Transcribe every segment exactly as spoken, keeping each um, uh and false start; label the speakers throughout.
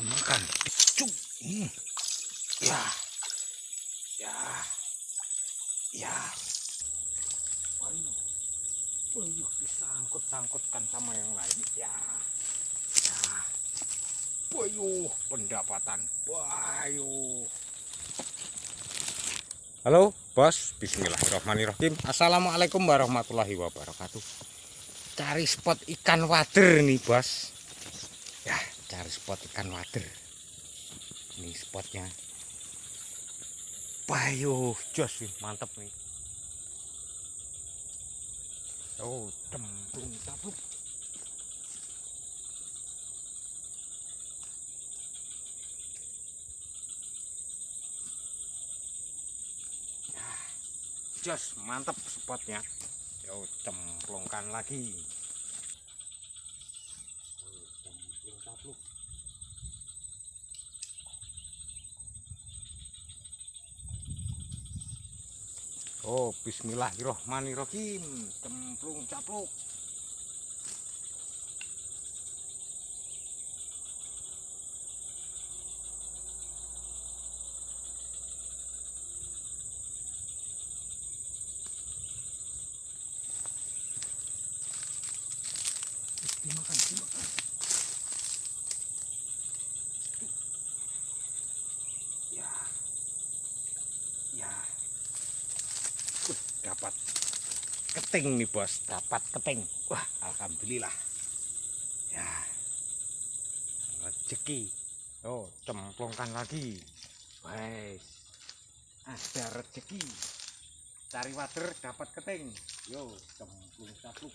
Speaker 1: dimakan. Cuk. Hmm. Ya. Ya. Ya. Waduh. Waduh, disangkut-sangkutkan sama yang lain. Ya. Ya. Waduh, pendapatan. Waduh. Halo, Bos. Bismillahirrahmanirrahim. Assalamualaikum warahmatullahi wabarakatuh. Cari spot ikan wader nih, Bos. Ya, cari spot ikan wader. Ini spotnya. Bayuh, jos nih, mantep nih. Oh, cemplung capluk. Ya, jos, mantep spotnya. Yo, cemplungkan lagi. Oh, cemplung capluk. Oh, bismillahirrohmanirrohim. Cemplung capluk. Dimakan, dimakan. Ya. Ya. Uh, dapat keting nih, Bos. Dapat keting. Wah, alhamdulillah. Ya. Rezeki. Oh, cemplungkan lagi. Wes. Ada rezeki. Cari water dapat keting. Yo, cemplung capluk.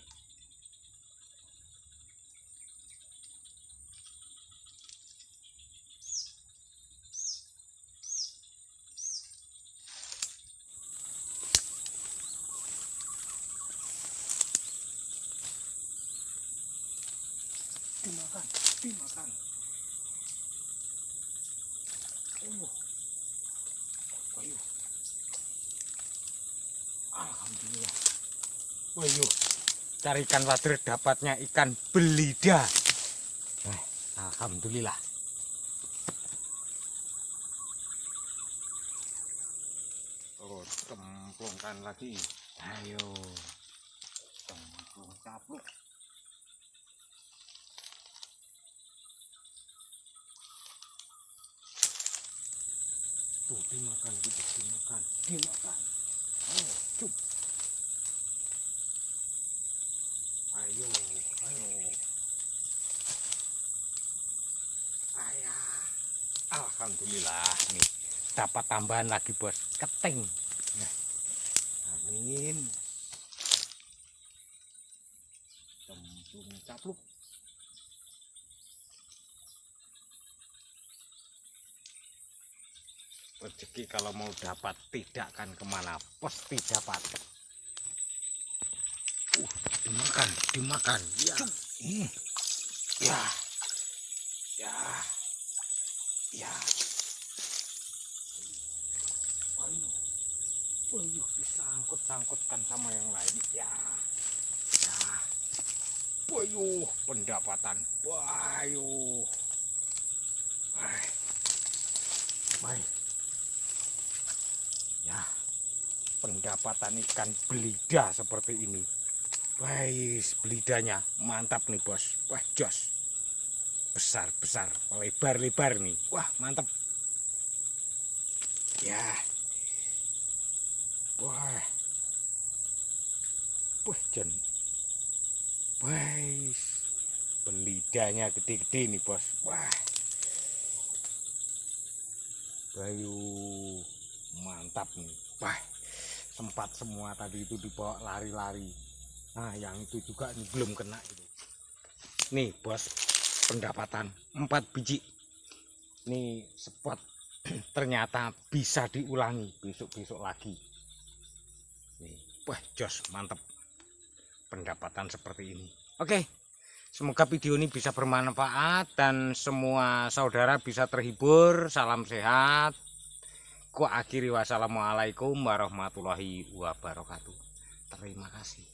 Speaker 1: Dimakan, dimakan. Oh, ayo. Alhamdulillah. Waduh, cari ikan wader dapatnya ikan belida. Eh, alhamdulillah. Oh, cemplungkan lagi. Ayo, cemplung capluk. Tuh, dimakan, gitu, dimakan, dimakan. Oh, cup. Ayo, ayo. Ayah. Alhamdulillah nih. Dapat tambahan lagi, Bos. Keting. Nah, amin. Cemplung capluk. Rezeki kalau mau dapat tidak akan kemana, pasti dapat. Uh, dimakan, dimakan. Ya. Hmm. Ya. Ya. Ya. Waduh. Waduh, disangkut-sangkutkan sama yang lain. Ya. Ya. Waduh, pendapatan. Waduh. Baik. Baik. Ya, pendapatan ikan belida seperti ini. Baik, belidanya mantap nih, Bos. Wah, jos. Besar-besar, lebar-lebar nih. Wah, mantap. Ya. Wah. Wah, jen. Baik. Belidanya gede-gede nih, Bos. Wah. Bayu. Mantap nih. Wah, sempat semua tadi itu dibawa lari-lari. Nah, yang itu juga ini belum kena itu. Nih, Bos, pendapatan empat biji. Nih spot ternyata bisa diulangi besok-besok lagi. Nih, wah, jos, mantap. Pendapatan seperti ini. Oke. Semoga video ini bisa bermanfaat dan semua saudara bisa terhibur. Salam sehat. Ku akhiri, wassalamualaikum warahmatullahi wabarakatuh. Terima kasih.